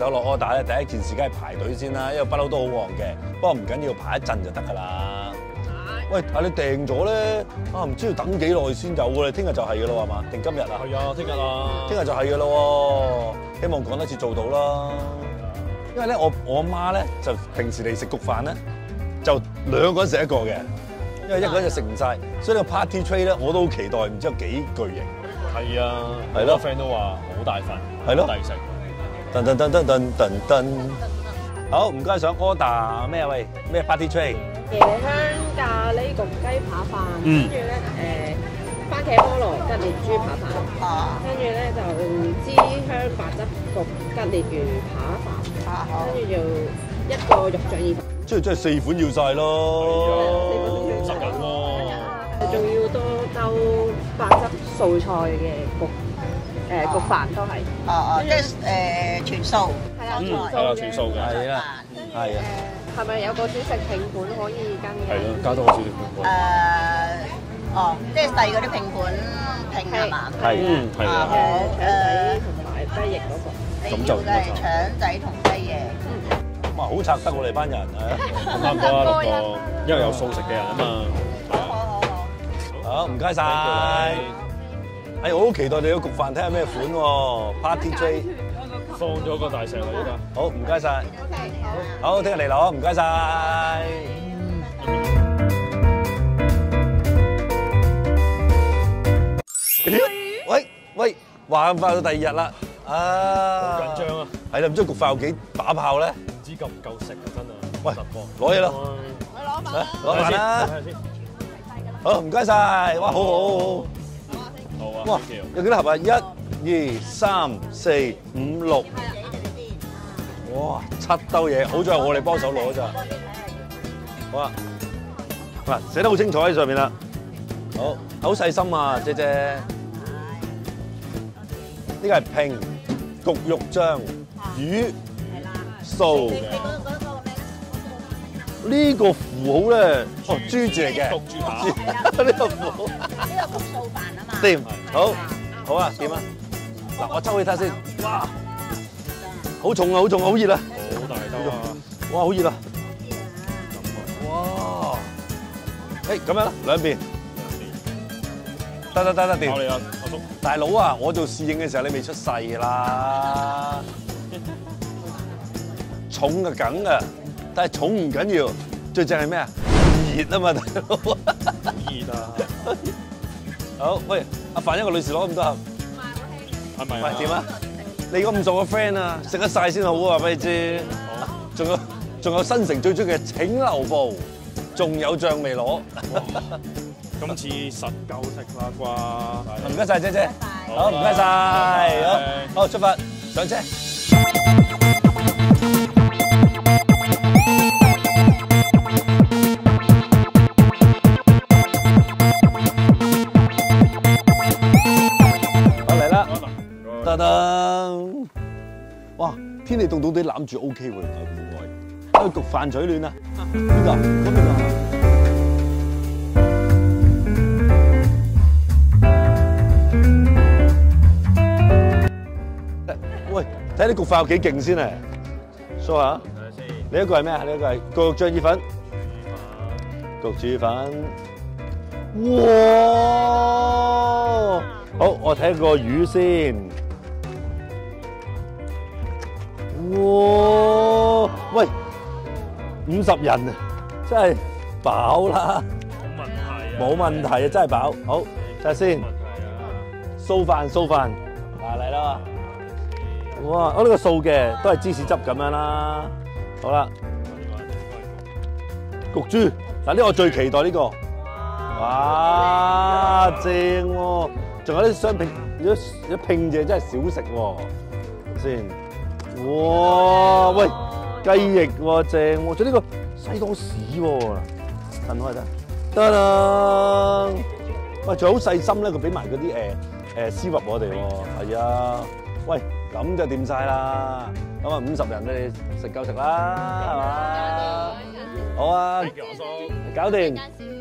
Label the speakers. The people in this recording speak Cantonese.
Speaker 1: 頭落 order 咧，第一件事梗係排隊先啦，因為不嬲都好旺嘅。不過唔緊要，排一陣就得㗎啦。喂，但你訂咗咧，唔知要等幾耐先有㗎？聽日就係㗎啦，係嘛？定今日啊？
Speaker 2: 係啊，聽日啊。
Speaker 1: 聽日就係㗎啦喎，希望趕得切做到啦。因為咧，我阿媽咧就平時嚟食焗飯咧，就2個人食一個嘅，因為一個人就食唔晒，所以呢個 party tray 咧我都好期待，唔知有幾巨型。
Speaker 2: 係啊，
Speaker 1: 係咯
Speaker 2: friend 都話好大份，
Speaker 1: 係咯，
Speaker 2: 抵食。
Speaker 1: 噔噔噔噔噔噔噔。好，唔該，想 order 咩啊？喂，咩 party tray？
Speaker 3: 椰香咖喱焗雞扒飯，跟住咧番茄菠蘿吉列豬扒飯，跟住咧就芝香白汁焗吉列魚扒飯，跟住就一個肉醬意粉。
Speaker 1: 即係4款要晒咯。
Speaker 2: 10人喎。
Speaker 3: 仲要多兜白汁素菜嘅焗飯都係。
Speaker 4: 即係全素。
Speaker 3: 係啦，
Speaker 2: 係啦，全素嘅。
Speaker 1: 係啦，係啊。
Speaker 3: 係咪有個小食拼盤可以跟嘅？
Speaker 2: 係咯，加多個小食拼盤。
Speaker 4: 即係細嗰啲拼盤拼係嘛？
Speaker 1: 係，
Speaker 2: 係啊。
Speaker 3: 腸仔同埋雞翼嗰個。
Speaker 4: 你要嘅係腸仔同雞翼。
Speaker 1: 哇，好拆得我哋班人啊！
Speaker 2: 差唔多啦，6個，因為有素食嘅人啊嘛。
Speaker 1: 好，唔該晒。我好期待你個焗飯睇下咩款喎 ，Party Tray。
Speaker 2: 放咗個大石啦，依家。
Speaker 1: 好，唔該晒。好，聽日嚟攞，唔該晒。喂，話咁快到第2日啦，
Speaker 2: 好緊張啊！
Speaker 1: 係啦，唔知焗飯有幾打炮咧？
Speaker 2: 唔知夠唔夠食啊，真係。
Speaker 1: 喂，攞嘢啦，攞飯啦。好，唔該晒。哇，好。
Speaker 2: 好啊。
Speaker 1: 哇，有幾多盒啊？1、2、3、4、5、6。哇，7兜嘢，好在我哋幫手攞咋。好啊，嗱，寫得好清楚喺上面啦。好細心啊，姐姐。呢個係拼焗肉醬魚素。呢個符號咧，豬字嚟嘅。
Speaker 2: 焗豬扒。
Speaker 1: 呢個符號。
Speaker 4: 呢個焗素飯啊嘛。
Speaker 1: 掂，好啊，點啊？嗱，我抽起睇先。哇，好重啊，好熱啊！
Speaker 2: 好大兜啊！
Speaker 1: 哇，好熱啊！哇！咁樣啦，兩邊。得，掂。
Speaker 2: 考你啦，阿叔。
Speaker 1: 大佬啊，我做侍應嘅時候你未出世啦。重就梗啊，但係重唔緊要，最正係咩啊？熱啊嘛，大佬。
Speaker 2: 熱啊！
Speaker 1: 好，喂，阿范一個女士攞咁多盒。
Speaker 2: 係咪？
Speaker 1: 喂，點啊？你咁熟嘅 friend 啊，食得晒先好啊！俾你知。仲有新城最中意嘅請留步，仲有醬未攞。
Speaker 2: 今次實夠食啦啩！
Speaker 1: 唔該晒姐姐，好唔該晒，好出發上車。好嚟啦，噔噔，哇！天氣凍凍地攬住 OK 喎，原來戶外，去焗飯取暖啊！邊個？嗰邊啊！喂，睇啲焗飯有幾勁先啊 ！show 下，你一個係咩啊？你一個係焗肉醬意粉，焗豬粉。哇！好，我睇個魚先。哇！喂，50人啊，真係飽啦！冇問題啊，真係飽。好，睇下先。素飯，嗱嚟啦！哇！我呢個素嘅都係芝士汁咁樣啦。好啦，焗豬嗱，呢個我最期待呢個。哇，正喎！仲有啲雙拼，如果拼嘢真係少食喎。先，哇！喂，雞翼喎，正喎！仲有呢個西多士喎，近開得啦。喂，仲好細心咧，佢俾埋嗰啲絲襪我哋喎。係啊，喂，咁就掂晒啦。咁啊，50人你食夠食啦，係嘛？好啊，搞掂。